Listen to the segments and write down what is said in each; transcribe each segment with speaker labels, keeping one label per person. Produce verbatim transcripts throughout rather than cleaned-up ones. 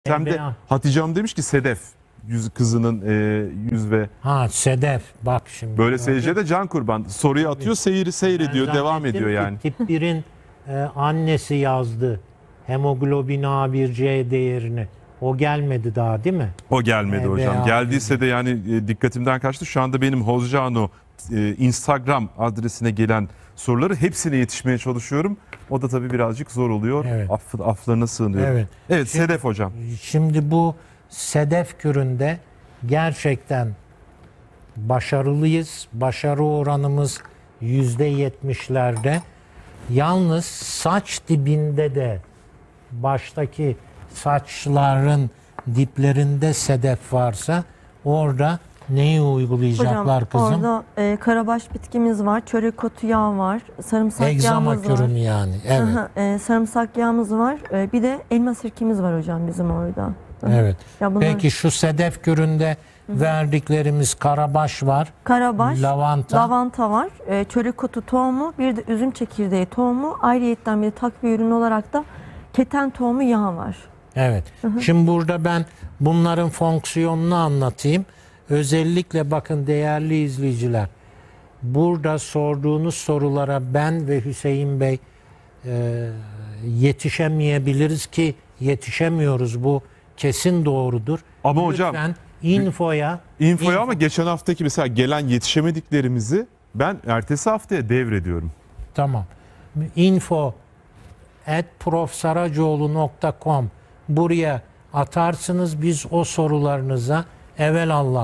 Speaker 1: Hem de Hatice Hanım demiş ki Sedef yüz kızının e, yüz ve
Speaker 2: ha Sedef bak şimdi
Speaker 1: böyle seyirciye can kurban soruyu atıyor, seyri seyrediyor,
Speaker 2: ben
Speaker 1: devam ediyor yani.
Speaker 2: Tip birin e, annesi yazdı hemoglobin A bir C değerini. O gelmedi daha değil mi?
Speaker 1: O gelmedi
Speaker 2: E,
Speaker 1: hocam. Geldiyse de yani e, dikkatimden kaçtı. Şu anda benim Hozcano e, Instagram adresine gelen soruları hepsine yetişmeye çalışıyorum. O da tabii birazcık zor oluyor.
Speaker 2: Evet.
Speaker 1: Aff, afflarına sığınıyorum.
Speaker 2: Evet.
Speaker 1: Evet,
Speaker 2: Şimdi,
Speaker 1: Sedef hocam.
Speaker 2: Şimdi bu Sedef küründe gerçekten başarılıyız. Başarı oranımız yüzde yetmişlerde. Yalnız saç dibinde de baştaki saçların diplerinde sedef varsa orada neyi uygulayacaklar
Speaker 3: Hocam,
Speaker 2: kızım?
Speaker 3: orada e, karabaş bitkimiz var, çörek otu yağı var, sarımsak
Speaker 2: Egzama
Speaker 3: yağımız var.
Speaker 2: kürünü yani. Evet.
Speaker 3: Aha, e, sarımsak yağımız var. E, bir de elma sirkemiz var hocam bizim orada. Aha.
Speaker 2: Evet.
Speaker 3: Ya bunlar...
Speaker 2: Peki şu sedef küründe verdiklerimiz karabaş var.
Speaker 3: Karabaş,
Speaker 2: lavanta.
Speaker 3: lavanta var, e, çörek otu tohumu, bir de üzüm çekirdeği tohumu. Ayrıyetten bir de takviye ürünü olarak da keten tohumu yağı var.
Speaker 2: Evet. Hı hı. Şimdi burada ben bunların fonksiyonunu anlatayım. Özellikle bakın değerli izleyiciler. Burada sorduğunuz sorulara ben ve Hüseyin Bey e, yetişemeyebiliriz ki yetişemiyoruz. Bu kesin doğrudur.
Speaker 1: Ama
Speaker 2: Lütfen
Speaker 1: hocam
Speaker 2: infoya
Speaker 1: infoya
Speaker 2: info,
Speaker 1: ama geçen haftaki mesela gelen yetişemediklerimizi ben ertesi haftaya devrediyorum.
Speaker 2: Tamam. Info at profsaracoğlu nokta com buraya atarsınız, biz o sorularınıza evelallah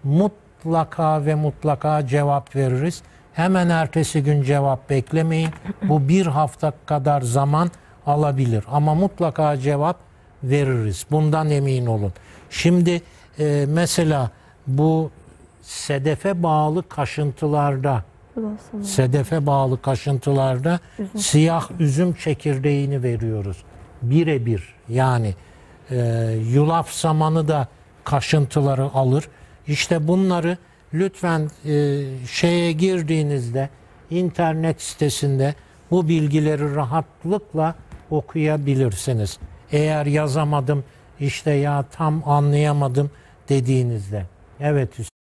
Speaker 2: mutlaka ve mutlaka cevap veririz. Hemen ertesi gün cevap beklemeyin. Bu bir hafta kadar zaman alabilir ama mutlaka cevap veririz. Bundan emin olun. Şimdi e, mesela bu sedefe bağlı kaşıntılarda Sedefe bağlı kaşıntılarda üzüm. Siyah üzüm çekirdeğini veriyoruz. Birebir yani e, yulaf samanı da kaşıntıları alır. İşte bunları lütfen e, şeye girdiğinizde internet sitesinde bu bilgileri rahatlıkla okuyabilirsiniz. Eğer yazamadım işte ya tam anlayamadım dediğinizde. Evet Hüseyin.